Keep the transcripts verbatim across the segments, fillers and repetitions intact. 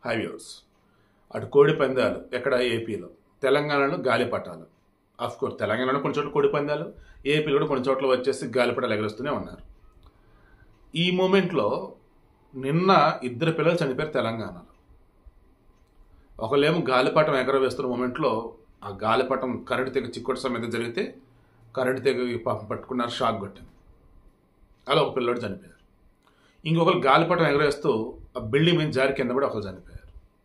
High viewers. అటు కోడి పందాలు ఎక్కడ ఏపీలో, తెలంగాణలో గాలిపటాలు. ఆఫ్ కోర్స్ తెలంగాణలో కొన్ని చోట్ల కోడి పందాలు, ఏపీలో కూడా కొన్ని చోట్ల వచ్చేసి గాలిపటాలు ఎగరేస్తూనే ఉన్నారు. ఈ మూమెంట్లో నిన్న ఇద్దరు పిల్లలు చనిపోయారు తెలంగాణలో. ఒకళ్ళేమో గాలిపటం ఎగరవేస్తున్న మూమెంట్లో ఆ గాలిపటం కరెంటు తెగ చిక్కొట్టు సమేత జరిగితే కరెంటు తెగ పాపం పట్టుకున్నారు, షాక్ కొట్టింది. అలా ఒక పిల్లోడు చనిపోయారు. ఇంకొకరు గాలిపటం ఎగరేస్తూ ఆ బిల్డింగ్ మీద జారి కింద పడి ఒకరు చనిపోయారు.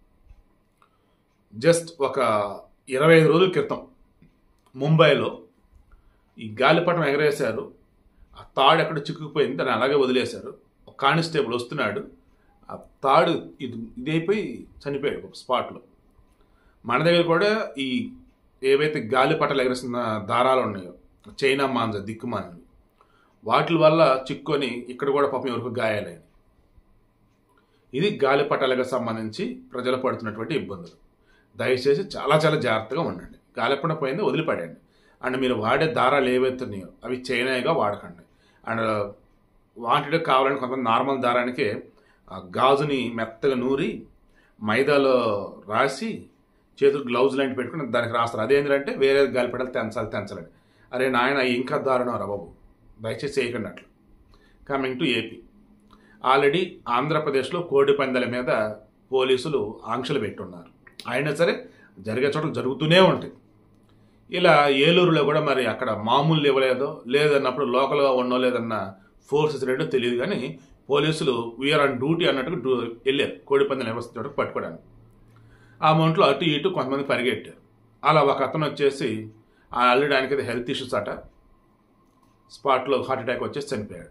జస్ట్ ఒక ఇరవై ఐదు రోజుల క్రితం ముంబైలో ఈ గాలిపటం ఎగరేశారు. ఆ తాడు ఎక్కడ చిక్కుకుపోయింది, దాన్ని అలాగే వదిలేశారు. ఒక కానిస్టేబుల్ వస్తున్నాడు, ఆ తాడు ఇది ఇదైపోయి చనిపోయాడు ఒక స్పాట్లో. మన దగ్గర కూడా ఈ ఏవైతే గాలిపటాలు ఎగరేసిన దారాలు ఉన్నాయో, చైనా మాంజ దిక్కుమాలని, వాటి వల్ల చిక్కుకొని ఇక్కడ కూడా పాపం ఎవరికి గాయాలైన. ఇది గాలిపటాలకు సంబంధించి ప్రజలు పడుతున్నటువంటి ఇబ్బందులు. దయచేసి చాలా చాలా జాగ్రత్తగా ఉండండి. గాలిపటం పోయింది వదిలిపడండి. అండ్ మీరు వాడే దారాలు ఏవైతున్నాయో అవి చైనాగా వాడకండి. అండ్ వాంటెడ్ కావాలని కొంత నార్మల్ దారానికే గాజుని మెత్తగా నూరి మైదాలో రాసి చేతులు గ్లౌజ్ లాంటి పెట్టుకుని దానికి రాస్తారు. అదేంటంటే వేరే గాలిపటాలు తెంచాలి తెంచాలని. అరే నాయన ఇంకా దారుణం రా బాబు, దయచేసి చేయకండి అట్లా. కమింగ్ టు ఏపీ, ఆల్రెడీ ఆంధ్రప్రదేశ్లో కోడి పందాల మీద పోలీసులు ఆంక్షలు పెట్టున్నారు. అయినా సరే జరిగే చోట్ల జరుగుతూనే ఉంటాయి. ఇలా ఏలూరులో కూడా మరి అక్కడ మామూలు ఇవ్వలేదో లేదన్నప్పుడు లోకల్గా ఉన్నో లేదన్న ఫోర్సెస్ రేటో తెలియదు, కానీ పోలీసులు వీఆర్ ఆన్ డ్యూటీ అన్నట్టుగా డ్యూ వెళ్ళారు కోడి పందాలు నిర్వహించడానికి పట్టుకోవడానికి. ఆ అమౌంట్లో అటు ఇటు కొంతమంది పరిగెట్టారు. అలా ఒక అతను వచ్చేసి ఆల్రెడీ ఆయనకి హెల్త్ ఇష్యూస్ అట, స్పాట్లో హార్ట్ అటాక్ వచ్చేసి చనిపోయాడు.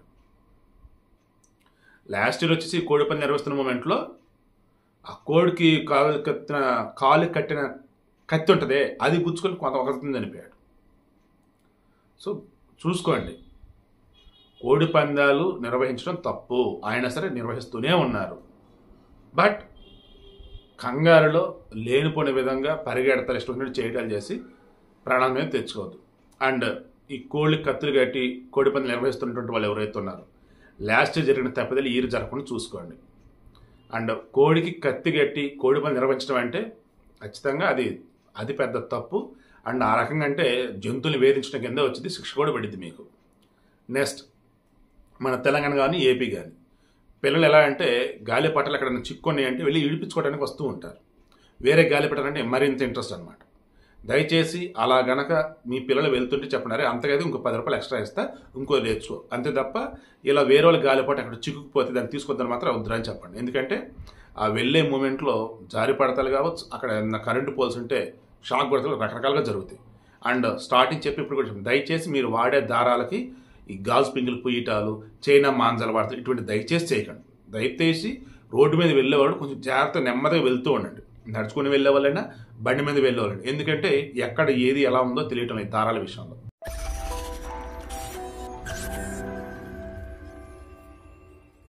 లాస్ట్ ఇయర్ వచ్చేసి కోడి పందాలు నిర్వహిస్తున్న మూమెంట్లో ఆ కోడికి కాలు కట్టిన కాలు కట్టిన కత్తి ఉంటుందే అది గుచ్చుకొని కొంత ఒకరిని చనిపోయాడు. సో చూసుకోండి, కోడి పందాలు నిర్వహించడం తప్పు, అయినా సరే నిర్వహిస్తూనే ఉన్నారు. బట్ కంగారులో లేనిపోయిన విధంగా పరిగెడతలు ఇష్టం చేయటాలు చేసి ప్రాణాల మీద తెచ్చుకోవద్దు. అండ్ ఈ కోళ్ళి కత్తులు కట్టి కోడి పందాలు నిర్వహిస్తున్నటువంటి వాళ్ళు ఎవరైతే ఉన్నారో లాస్ట్ ఇయర్ జరిగిన తప్పిదాలు ఈ జరగకుండా చూసుకోండి. అండ్ కోడికి కత్తి కట్టి కోడి పందాలు నిర్వహించడం అంటే ఖచ్చితంగా అది అది పెద్ద తప్పు. అండ్ ఆ రకంగా అంటే జంతువులు వేధించడం కింద వచ్చింది, శిక్ష కూడా పడింది మీకు. నెక్స్ట్ మన తెలంగాణ కానీ ఏపీ కానీ పిల్లలు ఎలా అంటే గాలిపటాలు ఎక్కడైనా చిక్కున్నాయి అంటే వెళ్ళి ఇడిపించుకోవడానికి వస్తూ ఉంటారు. వేరే గాలిపటాలు అంటే మరింత ఇంట్రెస్ట్ అనమాట. దయచేసి అలా గనక మీ పిల్లలు వెళ్తుంటే చెప్పండి, అంతకైతే ఇంకో పది రూపాయలు ఎక్స్ట్రా ఇస్తా ఇంకో నేర్చుకో, అంతే తప్ప ఇలా వేరే వాళ్ళ గాలిపట అక్కడ చిక్కుకుపోతే దాన్ని తీసుకొద్దని మాత్రం వద్దని చెప్పండి. ఎందుకంటే ఆ వెళ్ళే మూమెంట్లో జారి పడతాలు కావచ్చు, అక్కడ ఏదైనా కరెంటు పోల్స్ ఉంటే షాక్ కొడతలు రకరకాలుగా జరుగుతాయి. అండ్ స్టార్టింగ్ చెప్పి ఇప్పుడు కూడా చెప్పండి, దయచేసి మీరు వాడే దారాలకి ఈ గాజు పింగులు పుయ్యటాలు, చైనా మాంజాలు వాడతారు, ఇటువంటి దయచేసి చేయకండి. దయచేసి రోడ్డు మీద వెళ్ళేవాళ్ళు కొంచెం జాగ్రత్త నెమ్మదిగా వెళ్తూ ఉండండి. నడుచుకుని వెళ్ళే వాళ్ళైనా బండి మీద వెళ్ళేవాళ్ళండి. ఎందుకంటే ఎక్కడ ఏది ఎలా ఉందో తెలియటం లేదు దారాల విషయంలో.